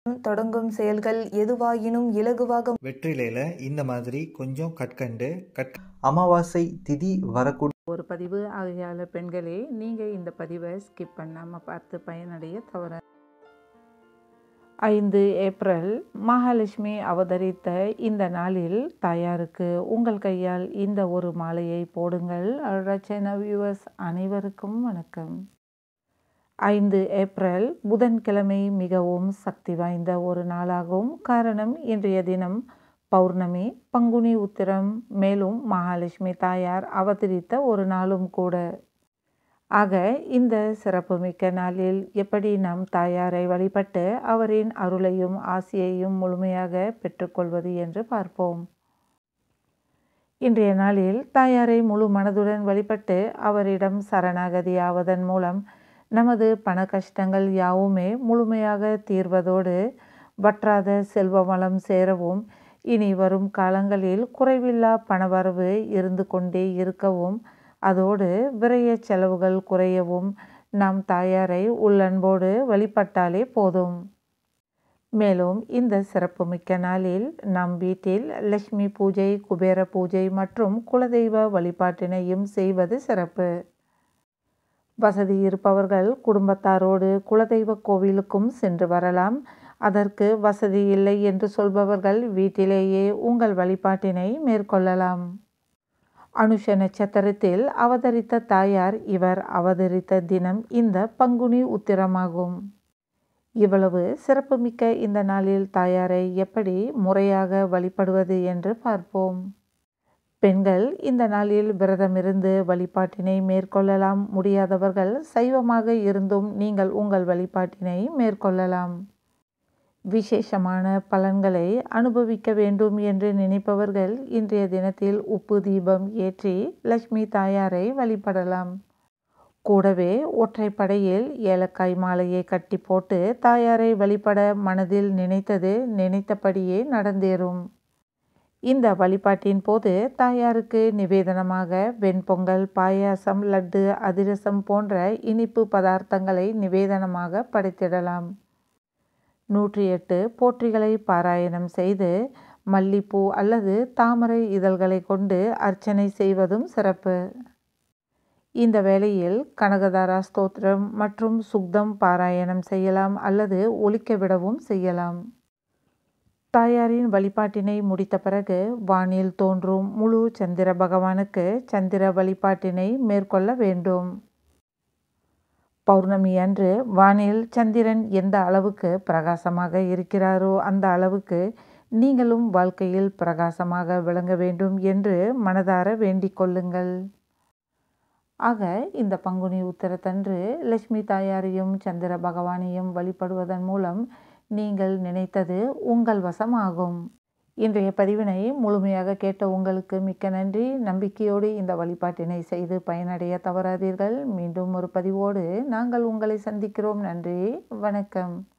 தொடங்கும் செயல்கள் எதுவாயினும் இலகுவாக வெற்றிலையில் இந்த மாதிரி கொஞ்சம் கற்கண்டு அமாவாசை திதி வரக்கூடிய ஒரு பதிவு ஆகையால் பெண்களே, நீங்கள் இந்த பதிவை ஸ்கிப் பண்ணாமல் பார்த்து பயனடைய தவற. 5 ஏப்ரல் மகாலட்சுமி அவதரித்த இந்த நாளில் தாயாருக்கு உங்கள் கையால் இந்த ஒரு மாலையை போடுங்கள். ரச்சனா வியூவர்ஸ் அனைவருக்கும் வணக்கம். 5 ஏப்ரல் புதன்கிழமை மிகவும் சக்தி வாய்ந்த ஒரு நாளாகும். காரணம், இன்றைய தினம் பௌர்ணமி, பங்குனி உத்திரம், மேலும் மகாலட்சுமி தாயார் அவதரித்த ஒரு நாளும் கூட. ஆக இந்த சிறப்புமிக்க நாளில் எப்படி நாம் தாயாரை வழிபட்டு அவரின் அருளையும் ஆசியையும் முழுமையாக பெற்றுக்கொள்வது என்று பார்ப்போம். இன்றைய நாளில் தாயாரை முழு மனதுடன் வழிபட்டு அவரிடம் சரணாகதி ஆவதன் மூலம் நமது பண கஷ்டங்கள் யாவுமே முழுமையாக தீர்வதோடு வற்றாத செல்வ வளம் சேரவும், இனி வரும் காலங்களில் குறைவில்லா பணவரவு இருந்து கொண்டே இருக்கவும், அதோடு விரய செலவுகள் குறையவும் நாம் தாயாரை உள்ளன்போடு வழிபட்டாலே போதும். மேலும் இந்த சிறப்புமிக்க நாளில் நம் வீட்டில் லட்சுமி பூஜை, குபேர பூஜை மற்றும் குலதெய்வ வழிபாட்டினையும் செய்வது சிறப்பு. வசதி இருப்பவர்கள் குடும்பத்தாரோடு குலதெய்வ கோவிலுக்கும் சென்று வரலாம். அதற்கு வசதி இல்லை என்று சொல்பவர்கள் வீட்டிலேயே உங்கள் வழிபாட்டினை மேற்கொள்ளலாம். அனுஷ நட்சத்திரத்தில் அவதரித்த தாயார் இவர் அவதரித்த தினம் இந்த பங்குனி உத்திரமாகும். இவ்வளவு சிறப்புமிக்க இந்த நாளில் தாயாரை எப்படி முறையாக வழிபடுவது என்று பார்ப்போம். பெண்கள் இந்த நாளில் விரதமிருந்து வழிபாட்டினை மேற்கொள்ளலாம். முடியாதவர்கள் சைவமாக இருந்தும் நீங்கள் உங்கள் வழிபாட்டினை மேற்கொள்ளலாம். விசேஷமான பலன்களை அனுபவிக்க வேண்டும் என்று நினைப்பவர்கள் இன்றைய தினத்தில் உப்பு தீபம் ஏற்றி லட்சுமி தாயாரை வழிபடலாம். கூடவே ஒற்றைப்படையில் ஏலக்காய் மாலையை கட்டி போட்டு தாயாரை வழிபட மனதில் நினைத்தது நினைத்தபடியே நடந்தேறும். இந்த வழிபாட்டின் போது தாயாருக்கு நிவேதனமாக வெண்பொங்கல், பாயாசம், லட்டு, அதிரசம் போன்ற இனிப்பு பதார்த்தங்களை நிவேதனமாக படைத்திடலாம். 108 போற்றிகளை பாராயணம் செய்து மல்லிப்பூ அல்லது தாமரை இதழ்களை கொண்டு அர்ச்சனை செய்வதும் சிறப்பு. இந்த வேளையில் கனகதாரா ஸ்தோத்திரம் மற்றும் சுக்தம் பாராயணம் செய்யலாம் அல்லது ஒலிக்க விடவும் செய்யலாம். தாயாரின் வழிபாட்டினை முடித்த பிறகு வானில் தோன்றும் முழு சந்திர பகவானுக்கு சந்திர வழிபாட்டினை மேற்கொள்ள வேண்டும். பௌர்ணமி அன்று வானில் சந்திரன் எந்த அளவுக்கு பிரகாசமாக இருக்கிறாரோ அந்த அளவுக்கு நீங்களும் வாழ்க்கையில் பிரகாசமாக விளங்க வேண்டும் என்று மனதார வேண்டிக் கொள்ளுங்கள். ஆக இந்த பங்குனி உத்திரத்தன்று லட்சுமி தாயாரையும் சந்திர பகவானையும் வழிபடுவதன் மூலம் நீங்கள் நினைத்தது உங்கள் வசமாகும். இன்றைய பதிவினை முழுமையாக கேட்ட உங்களுக்கு மிக்க நன்றி. நம்பிக்கையோடு இந்த வழிபாட்டினை செய்து பயனடைய தவறாதீர்கள். மீண்டும் ஒரு பதிவோடு நாங்கள் உங்களை சந்திக்கிறோம். நன்றி, வணக்கம்.